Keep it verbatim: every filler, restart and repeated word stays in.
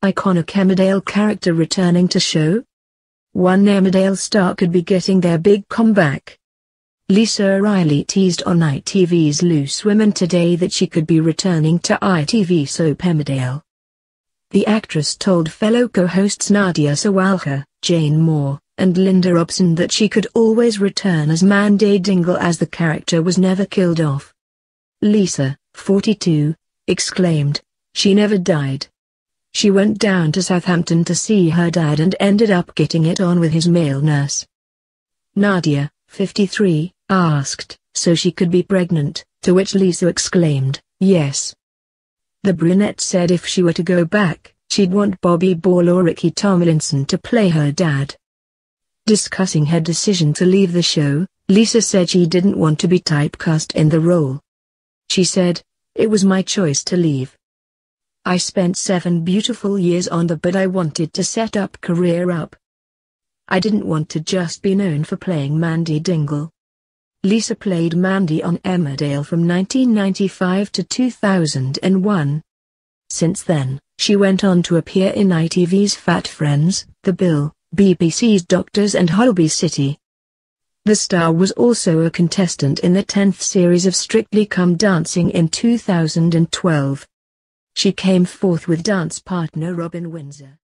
iconic Emmerdale character returning to show? One Emmerdale star could be getting their big comeback. Lisa Riley teased on I T V's Loose Women today that she could be returning to I T V soap Emmerdale. The actress told fellow co-hosts Nadia Sawalha, Jane Moore, and Linda Robson that she could always return as Mandy Dingle as the character was never killed off. Lisa, forty-two, exclaimed, "She never died. She went down to Southampton to see her dad and ended up getting it on with his male nurse." Nadia, fifty-three, asked, "So she could be pregnant?" To which Lisa exclaimed, "Yes." The brunette said if she were to go back, she'd want Bobby Ball or Ricky Tomlinson to play her dad. Discussing her decision to leave the show, Lisa said she didn't want to be typecast in the role. She said, "It was my choice to leave. I spent seven beautiful years on the but I wanted to set up career up. I didn't want to just be known for playing Mandy Dingle." Lisa played Mandy on Emmerdale from nineteen ninety-five to two thousand one. Since then, she went on to appear in I T V's Fat Friends, The Bill, B B C's Doctors and Holby City. The star was also a contestant in the tenth series of Strictly Come Dancing in two thousand twelve. She came fourth with dance partner Robin Windsor.